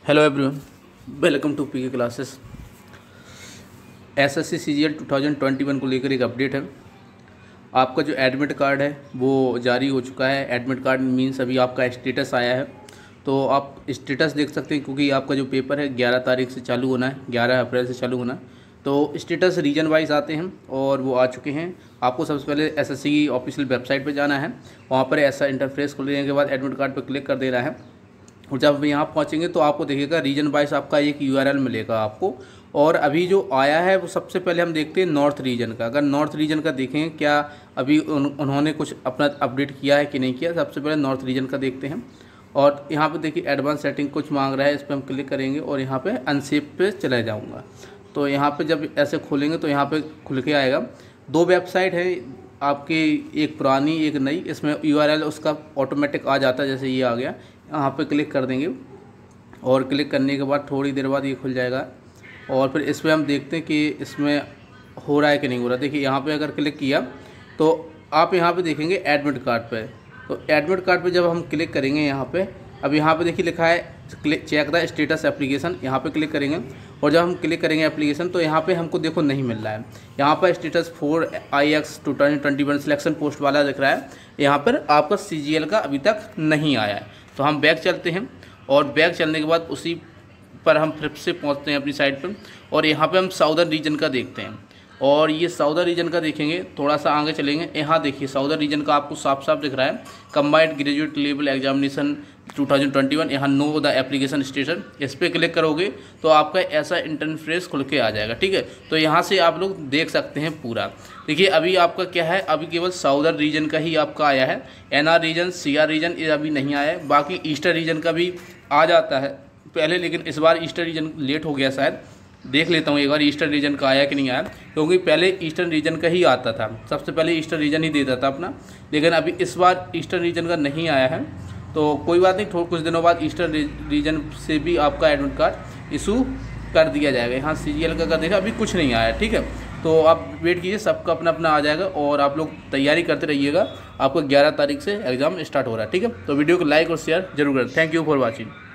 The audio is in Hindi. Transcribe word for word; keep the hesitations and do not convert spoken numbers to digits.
Hello everyone, welcome to P K classes. SSC CGL two thousand twenty one को लेकर एक अपडेट है। आपका जो एडमिट कार्ड है वो जारी हो चुका है। एडमिट कार्ड मीन्स अभी आपका स्टेटस आया है, तो आप स्टेटस देख सकते हैं क्योंकि आपका जो पेपर है ग्यारह तारीख से चालू होना है, ग्यारह अप्रैल से चालू होना है। तो स्टेटस रीजन वाइज आते हैं और वो आ चुके हैं। आपको सबसे पहले एसएससी की ऑफिशियल वेबसाइट पर जाना है, वहाँ पर ऐसा इंटरफेस खुलने के बाद एडमिट कार्ड पर क्लिक कर देना है। और जब यहाँ पहुँचेंगे तो आपको देखिएगा रीजन वाइज आपका एक यूआरएल मिलेगा आपको। और अभी जो आया है वो सबसे पहले हम देखते हैं नॉर्थ रीजन का। अगर नॉर्थ रीजन का देखें क्या अभी उन, उन्होंने कुछ अपना अपडेट किया है कि नहीं किया, सबसे पहले नॉर्थ रीजन का देखते हैं। और यहाँ पे देखिए एडवांस सेटिंग कुछ मांग रहा है, इस पर हम क्लिक करेंगे और यहाँ पे अनसेव पे चले जाऊँगा। तो यहाँ पे जब ऐसे खोलेंगे तो यहाँ पे खुल के आएगा। दो वेबसाइट है आपकी, एक पुरानी एक नई। इसमें यूआरएल उसका ऑटोमेटिक आ जाता है, जैसे ये आ गया। यहाँ पे क्लिक कर देंगे और क्लिक करने के बाद थोड़ी देर बाद ये खुल जाएगा। और फिर इस पर हम देखते हैं कि इसमें हो रहा है कि नहीं हो रहा। देखिए यहाँ पे अगर क्लिक किया तो आप यहाँ पे देखेंगे एडमिट कार्ड पे। तो एडमिट कार्ड पे जब हम क्लिक करेंगे यहाँ पे, अब यहाँ पे देखिए लिखा है चेक द स्टेटस एप्लीकेशन, यहाँ पे क्लिक करेंगे। और जब हम क्लिक करेंगे एप्लीकेशन तो यहाँ पे हमको देखो नहीं मिल रहा है। यहाँ पर status four I X two thousand twenty one selection post वाला दिख रहा है, यहाँ पर आपका सी जी एल का अभी तक नहीं आया है। तो हम बैक चलते हैं और बैक चलने के बाद उसी पर हम फिर से पहुंचते हैं अपनी साइड पर। और यहाँ पे हम साउदर्न रीजन का देखते हैं। और ये साउदर्न रीजन का देखेंगे, थोड़ा सा आगे चलेंगे, यहाँ देखिए साउदर्न रीजन का आपको साफ साफ दिख रहा है combined graduate level examination two thousand twenty one. यहाँ नो द एप्लीकेशन स्टेटस, इस पर क्लिक करोगे तो आपका ऐसा इंटरफेस खुल के आ जाएगा। ठीक है, तो यहाँ से आप लोग देख सकते हैं पूरा। देखिए अभी आपका क्या है, अभी केवल साउदर्न रीजन का ही आपका आया है। एनआर रीजन, सीआर रीजन ये अभी नहीं आया है। बाकी ईस्टर्न रीजन का भी आ जाता है पहले, लेकिन इस बार ईस्टर्न रीजन लेट हो गया शायद। देख लेता हूँ एक बार ईस्टर्न रीजन का आया कि नहीं आया, क्योंकि पहले ईस्टर्न रीजन का ही आता था, सबसे पहले ईस्टर्न रीजन ही देता था अपना। लेकिन अभी इस बार ईस्टर्न रीजन का नहीं आया है, तो कोई बात नहीं, थोड़ा कुछ दिनों बाद ईस्टर्न रीजन से भी आपका एडमिट कार्ड इशू कर दिया जाएगा। यहाँ सी जी एल का कर देखा अभी कुछ नहीं आया। ठीक है, तो आप वेट कीजिए, सबका अपना अपना आ जाएगा और आप लोग तैयारी करते रहिएगा। आपको ग्यारह तारीख से एग्ज़ाम स्टार्ट हो रहा है। ठीक है, तो वीडियो को लाइक और शेयर जरूर करें। Thank you for watching.